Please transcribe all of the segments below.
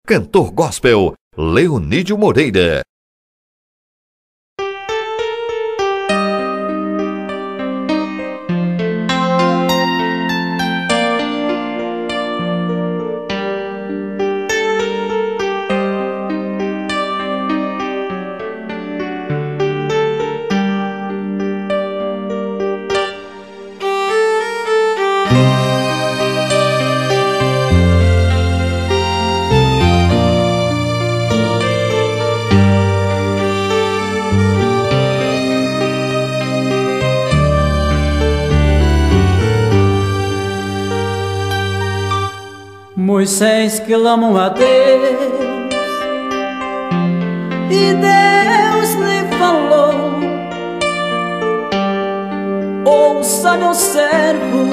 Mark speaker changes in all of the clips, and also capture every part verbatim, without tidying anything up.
Speaker 1: Cantor gospel, Leonídio Moreira.
Speaker 2: Moisés clamou a Deus e Deus lhe falou: ouça, meu servo,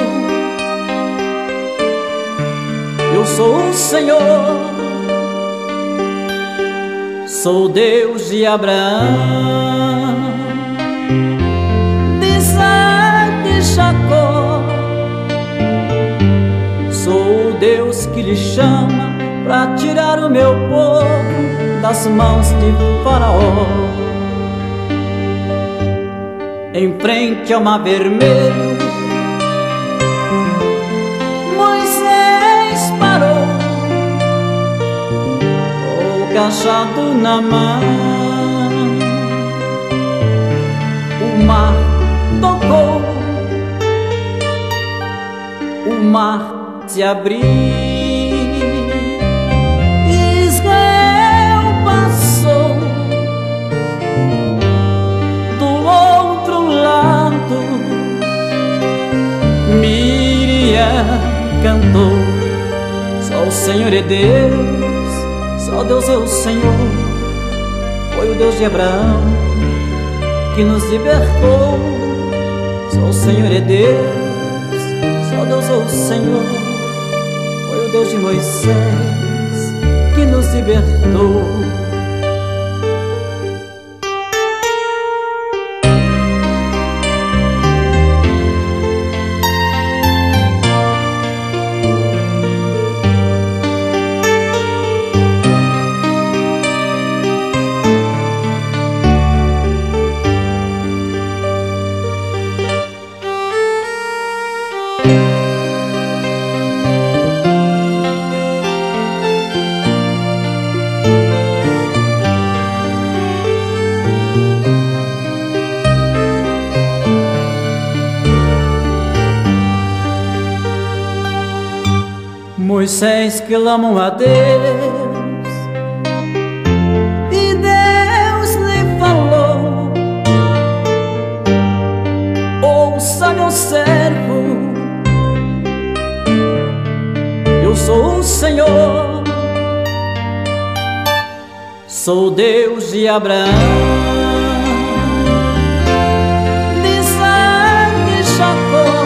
Speaker 2: eu sou o Senhor, sou Deus de Abraão, de Isaac e Jacó. Sou o Deus que lhe chama para tirar o meu povo das mãos de Faraó. Em frente ao mar vermelho, Moisés parou, o cajado na mão. O mar tocou, o mar se abriu, Israel passou do outro lado. Miriam cantou: só o Senhor é Deus, só Deus é o Senhor. Foi o Deus de Abraão que nos libertou. Só o Senhor é Deus, só Deus é o Senhor. Foi o Deus de Moisés que nos libertou. Moisés clamou a Deus e Deus lhe falou: ouça, meu servo, eu sou o Senhor, sou o Deus de Abraão, de Isaac e Jacó.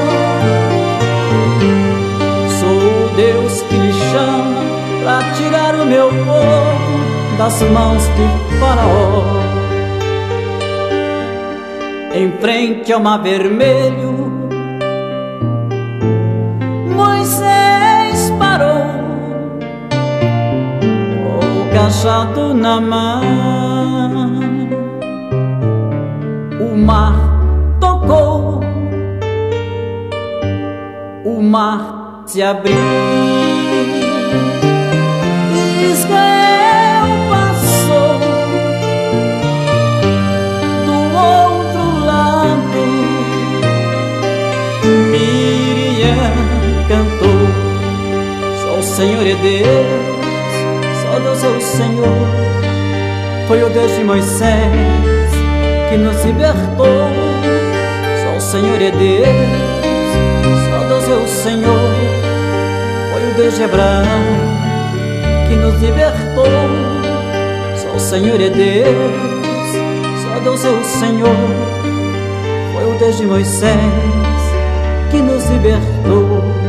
Speaker 2: Sou o Deus que lhe chama para tirar o meu povo das mãos de Faraó. Em frente ao mar vermelho, Moisés parou, o cajado na mão. O mar tocou, o mar se abriu, Israel passou do outro lado. Miriam cantou: só o Senhor é Deus, só Deus é o Senhor. Foi o Deus de Moisés que nos libertou. Só o Senhor é Deus, só Deus é o Senhor. Foi o Deus de Abraão que nos libertou. Só o Senhor é Deus, só Deus é o Senhor. Foi o Deus de Moisés que nos libertou.